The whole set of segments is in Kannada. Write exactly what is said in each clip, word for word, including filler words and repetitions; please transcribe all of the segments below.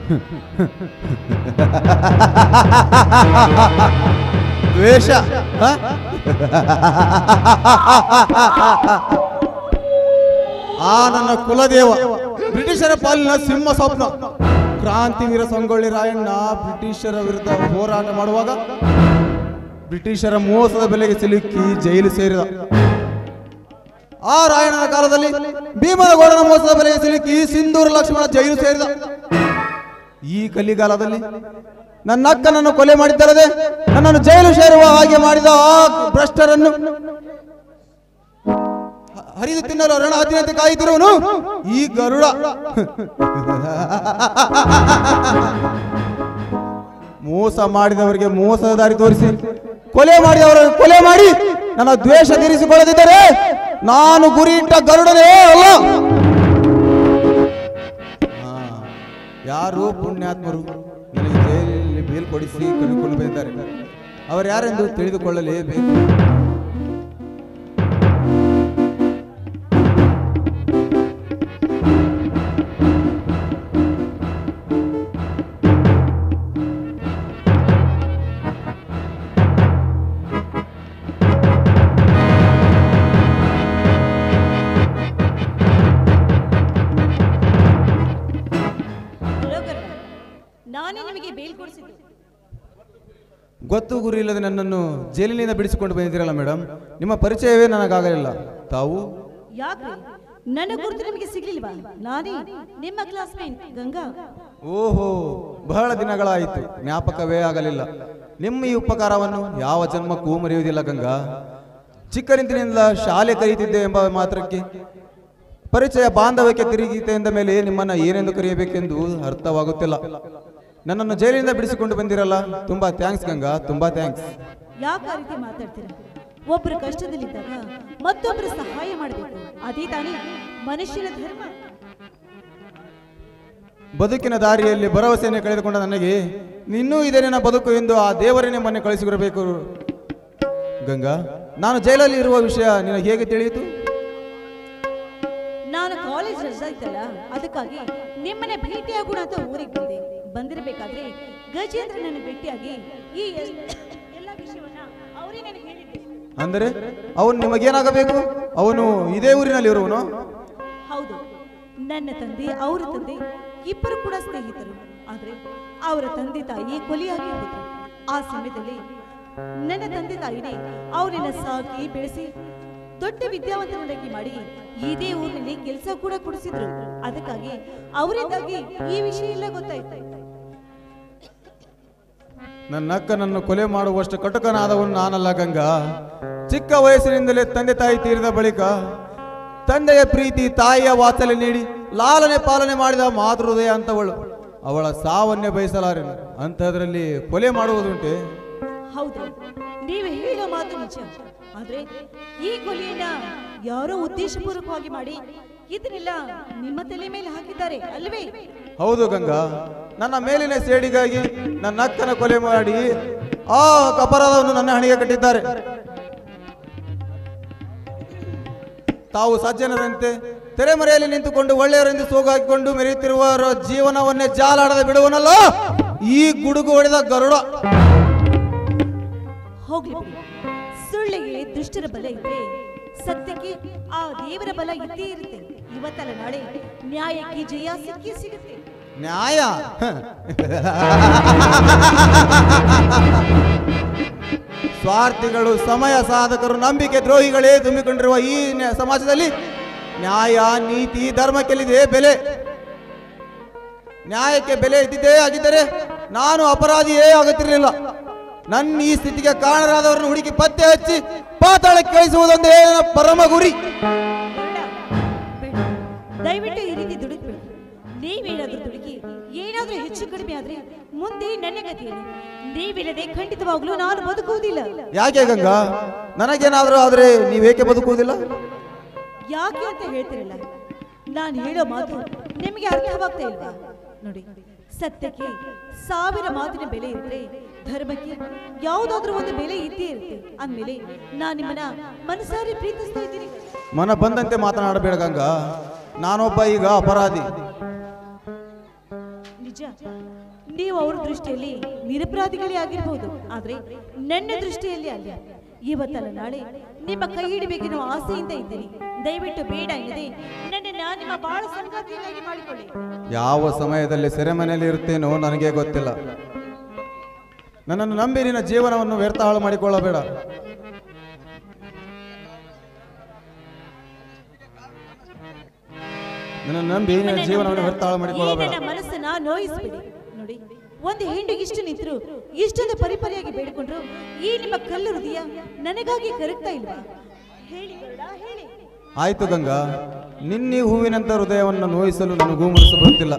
ದ್ವೇಷ. ಆ ನನ್ನ ಕುಲದೇವ ಬ್ರಿಟಿಷರ ಪಾಲಿನ ಸಿಂಹ ಸ್ವಪ್ನ ಕ್ರಾಂತಿವೀರ ಸಂಗೊಳ್ಳಿ ರಾಯಣ್ಣ ಬ್ರಿಟಿಷರ ವಿರುದ್ಧ ಹೋರಾಟ ಮಾಡುವಾಗ ಬ್ರಿಟಿಷರ ಮೋಸದ ಬೆಲೆಗೆ ಸಿಲುಕಿ ಜೈಲು ಸೇರಿದ. ಆ ರಾಯಣ್ಣನ ಕಾಲದಲ್ಲಿ ಭೀಮನಗೌಡನ ಮೋಸದ ಬೆಲೆಗೆ ಸಿಲುಕಿ ಸಿಂಧೂರ ಲಕ್ಷ್ಮಣ ಜೈಲು ಸೇರಿದ. ಈ ಕಲಿಗಾಲದಲ್ಲಿ ನನ್ನ ಅಕ್ಕನನ್ನು ಕೊಲೆ ಮಾಡಿದ್ದರದೆ ನನ್ನನ್ನು ಜೈಲು ಸೇರುವ ಹಾಗೆ ಮಾಡಿದ ಆ ಭ್ರಷ್ಟರನ್ನು ಹರಿದು ತಿನ್ನಲು ರಣ ಹದಿನಂತೆ ಕಾಯುತ್ತಿರುವನು ಈ ಗರುಡ. ಮೋಸ ಮಾಡಿದವರಿಗೆ ಮೋಸದ ದಾರಿ ತೋರಿಸಿ ಕೊಲೆ ಮಾಡಿದವರನ್ನು ಕೊಲೆ ಮಾಡಿ ನನ್ನ ದ್ವೇಷ ತೀರಿಸಿಕೊಳ್ಳದಿದ್ದರೆ ನಾನು ಗುರಿ ಇಟ್ಟ ಗರುಡನೇ ಅಲ್ಲ. ಯಾರು ಪುಣ್ಯಾತ್ಮರು ನನಗೆ ಜೈಲಿನಲ್ಲಿ ಬೇಲ್ ಕೊಡಿಸಿ ಕರೆದುಕೊಂಡು ಬಂದಿದ್ದಾರೆ, ಅವರು ಯಾರೆಂದು ತಿಳಿದುಕೊಳ್ಳಲೇಬೇಕು. ಗೊತ್ತು ಗುರಿ ಇಲ್ಲದೆ ನನ್ನನ್ನು ಜೈಲಿನಿಂದ ಬಿಡಿಸಿಕೊಂಡು ಬಂದಿದ್ದೀರಲ್ಲ ಮೇಡಮ್, ನಿಮ್ಮ ಪರಿಚಯವೇ ನನಗಾಗಲಿಲ್ಲ. ತಾವು ಯಾಕೆ ನನ್ನ ಗುರುತು ನಿಮಗೆ ಸಿಗ್ಲಿಲ್ವಾ? ನಾನೇ ನಿಮ್ಮ ಕ್ಲಾಸ್ಮೇಟ್ ಗಂಗಾ. ಓಹೋ, ಬಹಳ ದಿನಗಳಾಯಿತು, ಜ್ಞಾಪಕವೇ ಆಗಲಿಲ್ಲ. ನಿಮ್ಮ ಈ ಉಪಕಾರವನ್ನು ಯಾವ ಜನ್ಮಕ್ಕೂ ಮರೆಯುವುದಿಲ್ಲ ಗಂಗಾ. ಚಿಕ್ಕನಿಂದ ಶಾಲೆ ಕರೀತಿದ್ದೆ ಎಂಬ ಮಾತ್ರಕ್ಕೆ ಪರಿಚಯ ಬಾಂಧವ್ಯಕ್ಕೆ ತಿರುಗಿತೆ ಎಂದ ಮೇಲೆ ನಿಮ್ಮನ್ನ ಏನೆಂದು ಕರೆಯಬೇಕೆಂದು ಅರ್ಥವಾಗುತ್ತಿಲ್ಲ. ನನ್ನನ್ನು ಜೈಲಿನಿಂದ ಬಿಡಿಸಿಕೊಂಡು ಬಂದಿರಲ್ಲ, ತುಂಬಾ ಥ್ಯಾಂಕ್ಸ್ ಗಂಗಾ, ತುಂಬಾ ಥ್ಯಾಂಕ್ಸ್. ಯಾಕೆ ಆ ರೀತಿ ಮಾತಾಡ್ತೀರಾ? ಒಬ್ಬರು ಕಷ್ಟದಲ್ಲಿದ್ದಾಗ ಮತ್ತೊಬ್ಬರು ಸಹಾಯ ಮಾಡಬೇಕು, ಅದೇ ತಾನೇ ಮನುಷ್ಯನ ಧರ್ಮ. ಬದುಕಿನ ದಾರಿಯಲ್ಲಿ ಭರವಸೆಯನ್ನು ಕಳೆದುಕೊಂಡ ನನಗೆ ಇನ್ನೂ ಇದೆ ನನ್ನ ಬದುಕು ಎಂದು ಆ ದೇವರೇ ನಿಮ್ಮನ್ನು ಕಳಿಸಿಕೊಡಬೇಕು. ಗಂಗಾ, ನಾನು ಜೈಲಲ್ಲಿ ಇರುವ ವಿಷಯ ನಿನಗೆ ಹೇಗೆ ತಿಳಿಯಿತು? ನಾನು ಕಾಲೇಜ್ ರಜಾ ಇತ್ತಲ್ಲ, ಅದಕ್ಕಾಗಿ ನಿಮ್ಮನ್ನ ಭೇಟಿಯಾಗೋಣ ಅಂತ ಊರಿಗೆ ಬಂದೆ. ಬಂದಿರಬೇಕಾದ್ರೆ ಗಜೇಂದ್ರ ನನ್ನ ಭೇಟಿಯಾಗಿ ಈ ಎಲ್ಲ ವಿಷಯವನ್ನ ಅವರೇ ನನಗೆ ಹೇಳಿದ್ದೆ. ಅಂದರೆ ಅವನು ನಿಮಗೇನಾಗಬೇಕು? ಅವನು ಇದೇ ಊರಿನಲ್ಲಿ ಇರುವನು? ಹೌದು, ನನ್ನ ತಂದೆ ಅವರ ತಂದೆ ಇಬ್ಬರು ಕೂಡ ಸ್ನೇಹಿತರು. ಆದ್ರೆ ಅವರ ತಂದೆ ತಾಯಿ ಕೊಲೆಯಾಗಿ ಹೋದ್ರು. ಆ ಸಮಯದಲ್ಲಿ ನನ್ನ ತಂದೆ ತಾಯಿನೇ ಅವರನ್ನ ಸಾಕಿ ಬೆಳೆಸಿ ದೊಡ್ಡ ವಿದ್ಯಾವಂತರನ್ನಾಗಿ ಮಾಡಿ ಇದೇ ಊರಿನಲ್ಲಿ ಕೆಲಸ ಕೂಡ ಕೊಡಿಸಿದ್ರು. ಅದಕ್ಕಾಗಿ ಅವರಿಂದಾಗಿ ಈ ವಿಷಯ ಎಲ್ಲ ಗೊತ್ತಾಯ್ತು. ನನ್ನ ಅಕ್ಕನನ್ನು ಕೊಲೆ ಮಾಡುವಷ್ಟು ಕಟುಕನಾದವನು ನಾನಲ್ಲ ಗಂಗಾ. ಚಿಕ್ಕ ವಯಸ್ಸಿನಿಂದಲೇ ತಂದೆ ತಾಯಿ ತೀರಿದ ಬಳಿಕ ತಂದೆಯ ಪ್ರೀತಿ ತಾಯಿಯ ವಾತ್ಸಲ್ಯ ನೀಡಿ ಲಾಲನೆ ಪಾಲನೆ ಮಾಡಿದ ಮಾತೃ ಹೃದಯ ಅಂತವಳು. ಅವಳ ಸಾವನ್ನೇ ಬಯಸಲಾರೆನು, ಅಂತದ್ರಲ್ಲಿ ಕೊಲೆ ಮಾಡುವುದುಂಟೆ? ಹೌದು, ನೀವು ಹೇಳೋ ಮಾತು ನಿಜ. ಆದ್ರೆ ಈ ಕೊಲೆಯನ್ನ ಯಾರೋ ಉದ್ದೇಶಪೂರ್ವಕವಾಗಿ ಮಾಡಿ ಇದನ್ನೆಲ್ಲ ನಿಮ್ಮ ತಲೆ ಮೇಲೆ ಹಾಕಿದ್ದಾರೆ ಅಲ್ವೇ? ಹೌದು ಗಂಗಾ, ನನ್ನ ಮೇಲಿನ ಸೇಡಿಗಾಗಿ ನನ್ನ ಅಕ್ಕನ ಕೊಲೆ ಮಾಡಿ ಆ ಅಪರಾಧವನ್ನು ನನ್ನ ಹಣೆಗೆ ಕಟ್ಟಿದ್ದಾರೆ. ತಾವು ಸಜ್ಜನರಂತೆ ತೆರೆಮರೆಯಲ್ಲಿ ನಿಂತುಕೊಂಡು ಒಳ್ಳೆಯವರೆಂದು ಸೋಗಾಕಿಕೊಂಡು ಮೆರೆಯುತ್ತಿರುವವರ ಜೀವನವನ್ನೇ ಜಾಲಾಡದೆ ಬಿಡುವನಲ್ಲ ಈ ಗುಡುಗು ಹೊಡೆದ ಗರುಡ. ಹೋಗ್ಲಿ, ಸುಳ್ಳಿಗೆ ದುಷ್ಟರ ಬಲ ಇದ್ರೆ ಸತ್ಯಕ್ಕೆ ಆ ದೇವರ ಬಲ ಇದ್ದೇ ಇರುತ್ತೆ. ಇವತ್ತಲ್ಲ ನಾಳೆ ನ್ಯಾಯಕ್ಕೆ ಜಯ ಸಿಕ್ಕಿ ಸಿಗುತ್ತೆ. ನ್ಯಾಯ? ಸ್ವಾರ್ಥಿಗಳು, ಸಮಯ ಸಾಧಕರು, ನಂಬಿಕೆ ದ್ರೋಹಿಗಳೇ ತುಂಬಿಕೊಂಡಿರುವ ಈ ಸಮಾಜದಲ್ಲಿ ನ್ಯಾಯ, ನೀತಿ, ಧರ್ಮಕ್ಕೆಲ್ಲಿದೆ ಬೆಲೆ? ನ್ಯಾಯಕ್ಕೆ ಬೆಲೆ ಇದ್ದಿದ್ದೇ ಆಗಿದ್ದರೆ ನಾನು ಅಪರಾಧಿಯೇ ಆಗುತ್ತಿರಲಿಲ್ಲ. ನನ್ನ ಈ ಸ್ಥಿತಿಗೆ ಕಾರಣರಾದವರನ್ನು ಹುಡುಕಿ ಪತ್ತೆ ಹಚ್ಚಿ ಪಾತಾಳಕ್ಕೆ ಕಳಿಸುವುದೊಂದೇ ನನ್ನ ಪರಮ ಗುರಿ. ದಯವಿಟ್ಟು ಈ ರೀತಿ ದುಡುಕ್ಬೇಡಿ. ನೀವೇನಾದ್ರೂ ದುಡುಕಿ ಏನಾದ್ರೂ ಹೆಚ್ಚು ಕಡಿಮೆ ಆದ್ರೆ ಮುಂದೆ ನನ್ನ ಗತಿಯಲ್ಲಿ ನೀವಿಲ್ಲದೆ ಖಂಡಿತವಾಗ್ಲೂ ನಾನು ಬದುಕುವುದಿಲ್ಲ. ಯಾಕೆ ಗಂಗಾ, ನನಗೇನಾದ್ರೂ ಆದ್ರೆ ನೀವೇಕೆ ಬದುಕುವುದಿಲ್ಲ? ಯಾಕೆ ಅಂತ ಹೇಳ್ತಿರಲ್ಲ, ನಾನು ಹೇಳೋ ಮಾತು ನಿಮಗೆ ಅರ್ಥವಾಗ್ತಾ ಇಲ್ವಾ? ನೋಡಿ, ಸತ್ಯಕ್ಕೆ ಸಾವಿರ ಮಾತಿನ ಬೆಲೆ ಇದ್ರೆ ಧರ್ಮಕ್ಕೆ ಯಾವುದಾದ್ರೂ ಒಂದು ಬೆಲೆ ಇದ್ದೇ ಇರುತ್ತೆ. ಅಂದ್ಮೇಲೆ ನಾನು ನಿಮ್ಮನ್ನ ಮನಸಾರಿ ಪ್ರೀತಿಸ್ತಾ ಇದ್ದೀನಿ. ಮನ ಬಂದಂತೆ ಮಾತನಾಡಬೇಡ ಗಂಗಾ, ನಾನೊಬ್ಬ ಈಗ ಅಪರಾಧಿ. ನಿಜ, ನೀವು ಅವ್ರ ದೃಷ್ಟಿಯಲ್ಲಿ ನಿರಪರಾಧಿಗಳೇ ಆಗಿರಬಹುದು, ಆದ್ರೆ ನನ್ನ ದೃಷ್ಟಿಯಲ್ಲಿ ಅಲ್ಲ. ಇವತ್ತಲ್ಲ ನಾಳೆ ನಿಮ್ಮ ಕೈ ಹಿಡಿಬೇಕೆನ್ನುವ ಆಸೆಯಿಂದ ಇದ್ದೀನಿ. ದಯವಿಟ್ಟು ಬೇಡ ಎನ್ನದೆ ನನ್ನನ್ನು ನಿಮ್ಮ ಬಾಳ ಸಂಗಾತಿಯನ್ನಾಗಿ ಮಾಡಿಕೊಳ್ಳಿ. ಯಾವ ಸಮಯದಲ್ಲಿ ಸೆರೆಮನೆಯಲ್ಲಿ ಇರುತ್ತೇನೋ ನನಗೆ ಗೊತ್ತಿಲ್ಲ. ನನ್ನನ್ನು ನಂಬಿ ನಿನ್ನ ಜೀವನವನ್ನು ವ್ಯರ್ಥ ಹಾಳು ಮಾಡಿಕೊಳ್ಳಬೇಡ. ನನ್ನನ್ನು ನಂಬಿ ನಿನ್ನ ಜೀವನವನ್ನು ವ್ಯರ್ಥ ಹಾಳು ಮಾಡಿಕೊಳ್ಳಬೇಡ. ನನ್ನ ಮನಸ್ಸನ್ನ ನೋಯಿಸಬೇಡಿ. ನೋಡಿ, ಒಂದು ಹೆಣ್ಣು ಇಷ್ಟು ನಿಂತರು, ಇಷ್ಟೊಂದು ಪರಿಪರಿಯಾಗಿ ಬೇಡಿಕೊಂಡ್ರು, ಈ ನಿಮ್ಮ ಕಲ್ಲು ಹೃದಯ ನನಗಾಗಿ ಕರಗ್ತಾ ಇಲ್ವಾ? ಹೇಳಿ ಹೇಳಿ. ಆಯ್ತು ಗಂಗಾ, ನಿನ್ನೆ ಹೂವಿನಂತ ಹೃದಯವನ್ನು ನೋಯಿಸಲು ನನಗೂ ಮನಸ್ಸು ಬರುತ್ತಿಲ್ಲ.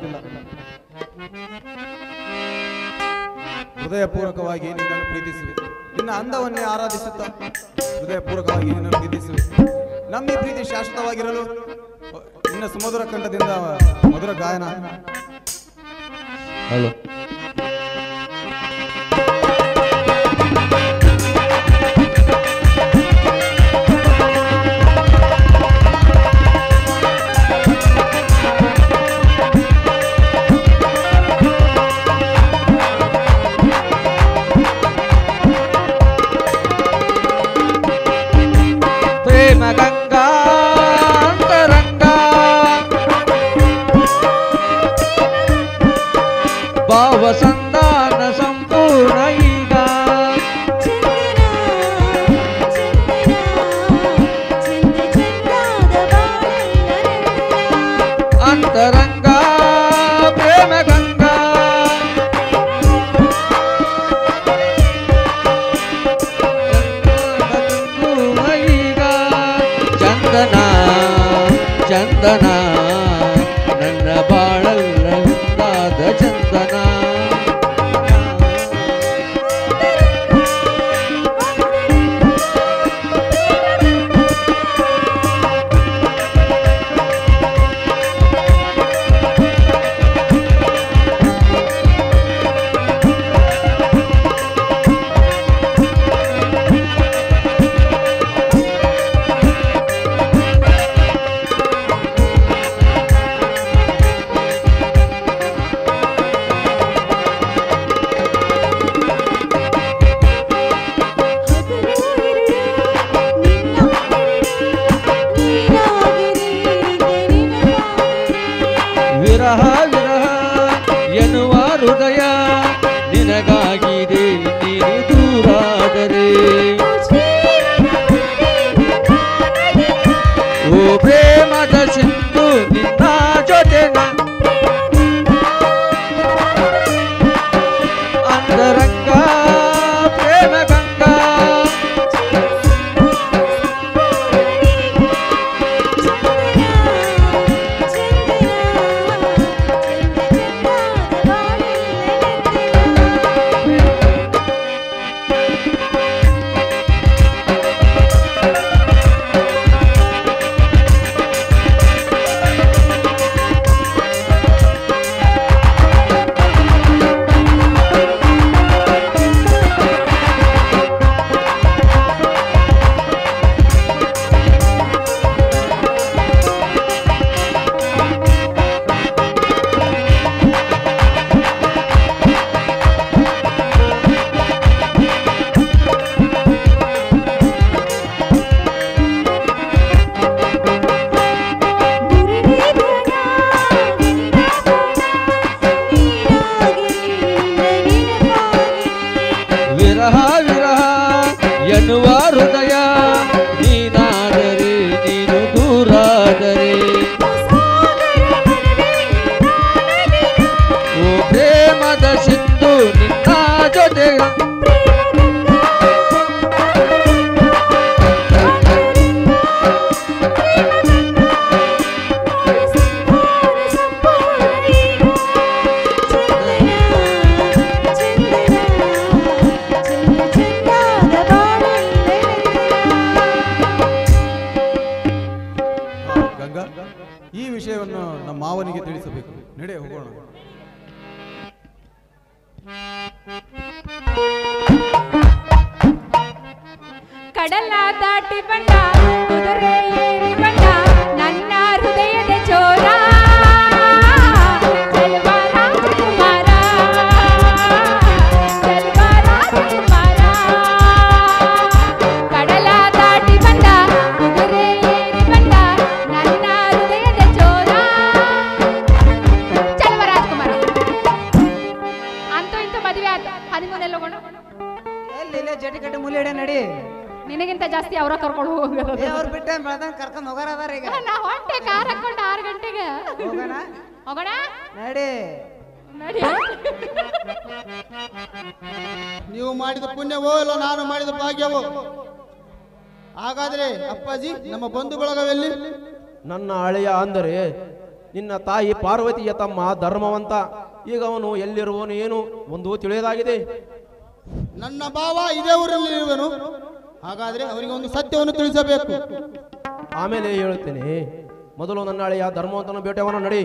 ಹೃದಯಪೂರ್ವಕವಾಗಿ ನಿನ್ನನ್ನು ಪ್ರೀತಿಸುವೆ, ನಿನ್ನ ಅಂದವನ್ನೇ ಆರಾಧಿಸುತ್ತಾ ಹೃದಯಪೂರ್ವಕವಾಗಿ ನಿನ್ನನ್ನು ಪ್ರೀತಿಸುವೆ. ನಮ್ಮ ಈ ಪ್ರೀತಿ ಶಾಶ್ವತವಾಗಿರಲು ನಿನ್ನ ಸುಮಧುರ ಕಂಠದಿಂದ ಮಧುರ ಗಾಯನ. ಹಲೋ ಸಂಧಾನ ಸಂಪೂರ್ಣ ಈಗ ಅಂತರಂಗ ಪ್ರೇಮ ಗಂಗಾ ಈಗ ಚಂದನ ಚಂದನ ನನ್ನ ಬಾಳಲ್ಲ ವಿಂದಾದ ಚಂದನ. ವಿರಹ ವಿರಹ ಎನ್ನುವ ಹೃದಯ ನಿನಗಾಗಿದೆ, ನೀನು ದೂರಾದರೆ ಓ ಪ್ರೇಮದ ಸಿಂಧು ನಿನ್ನ ಜೊತೆ ಅಂತರಂಗ ಪ್ರೇಮ ಗಂಗಾ ವಿರಹ ವಿರಹ ಎನ್ನುವ ಹೃದಯ ನೀನಾದರೆ ನೀನು ದೂರಾದರೆ ಓ ಪ್ರೇಮದ ಸಿಂಧು ನಿನ್ನ ಜೊತೆ ಈ ವಿಷಯವನ್ನು ನಮ್ಮ ಮಾವನಿಗೆ ತಿಳಿಸಬೇಕು. ನಡೆ ಹೋಗೋಣ. ಕಡಲ ದಾಟಿ ಬಂದ ಕುದುರೆ ಏರಿ ಬಂದ ನನ್ನ ಹೃದಯದ ಚೋರ ಚೆಲುವ ರಾಜಕುಮಾರ. ಬೆಳ್ದಂಗ್ ಬೆಳ್ದಂಗ್ ಕರ್ಕೊಂಡ್ ಹೋಗಾರ ಅದಾರ ಈಗ ನಾ ಹೊಂಟೆ ಕಾರ್ ಹಾಕೊಂಡು ಆರು ಗಂಟೆಗೆ ಹೋಗೋಣ ಹೋಗೋಣ ನಡಿ ನಡಿ ನೀವು ಮಾಡಿದ ಪುಣ್ಯವೋ ಇಲ್ಲ ನಾನು ಮಾಡಿದ ಭಾಗ್ಯವೋ? ಹಾಗಾದ್ರೆ ಅಪ್ಪಾಜಿ ನಮ್ಮ ಬಂಧು ಬಳಗವೆಲ್ಲಿ? ನನ್ನ ಹಳೆಯ ಅಂದರೆ ನಿನ್ನ ತಾಯಿ ಪಾರ್ವತಿಯ ತಮ್ಮ ಧರ್ಮವಂತ. ಈಗ ಅವನು ಎಲ್ಲಿರುವನು ಏನು ಒಂದು ತಿಳಿಯದಾಗಿದೆ. ನನ್ನ ಭಾವ ಇದೇ ಊರಲ್ಲಿ ಇರುವನು. ಹಾಗಾದ್ರೆ ಅವರಿಗೆ ಒಂದು ಸತ್ಯವನ್ನು ತಿಳಿಸಬೇಕು. ಆಮೇಲೆ ಹೇಳುತ್ತೇನೆ. ಮೊದಲು ನನ್ನ ಹಳೆಯ ಧರ್ಮವಂತನ ಬೇಟೆಯವನ ನಡಿ.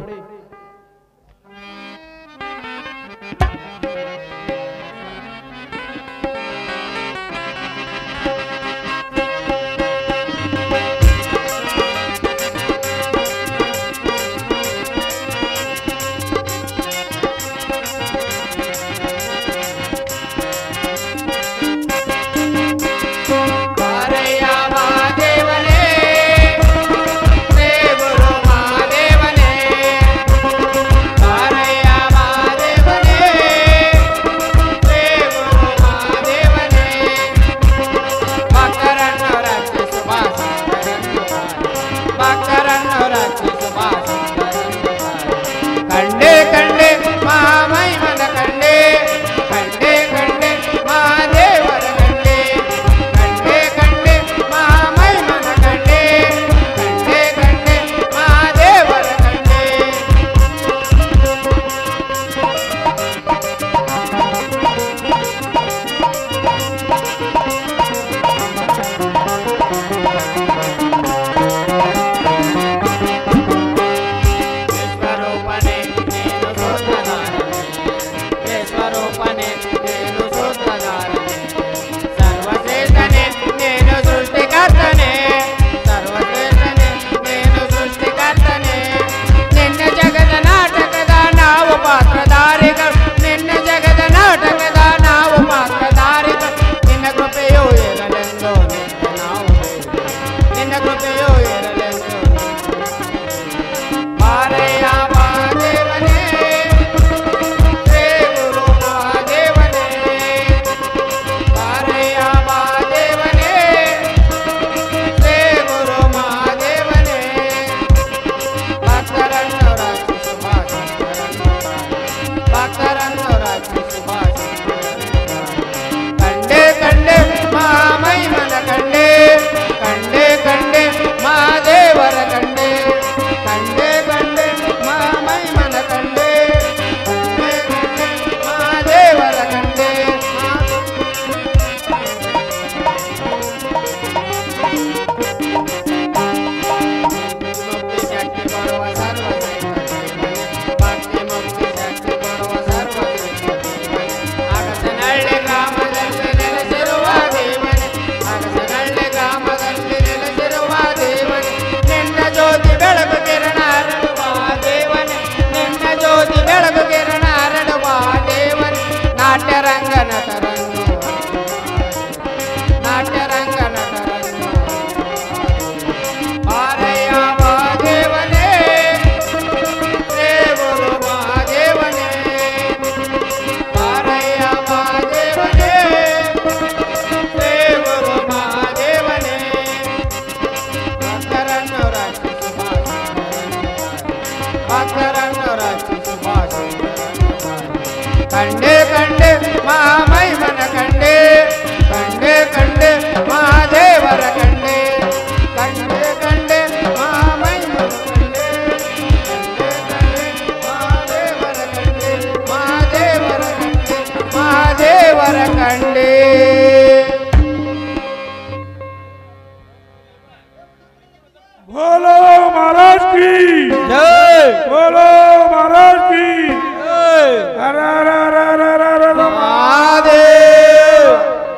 Baka